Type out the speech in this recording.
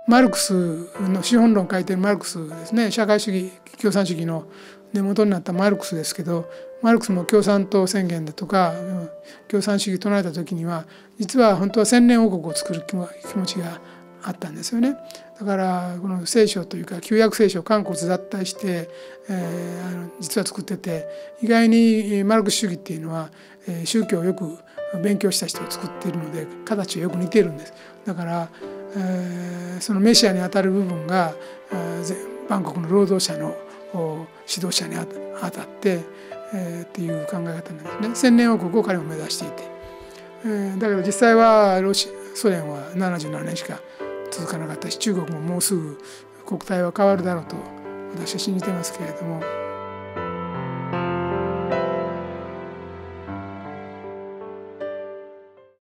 マルクスの資本論を書いてるマルクスですね、社会主義共産主義の根元になったマルクスですけど、マルクスも共産党宣言だとか共産主義唱えた時には実は本当は千年王国を作る気持ちがあったんですよね。だからこの聖書というか旧約聖書を漢骨脱退して、実は作ってて、意外にマルクス主義っていうのは、宗教をよく勉強した人を作っているので形がよく似てるんです。だから、そのメシアにあたる部分が万国の労働者の指導者にあたって、っていう考え方なんですね。千年王国を彼も目指していて、だけど実際はソ連は77年しか続かなかったし、中国ももうすぐ国体は変わるだろうと私は信じてますけれども。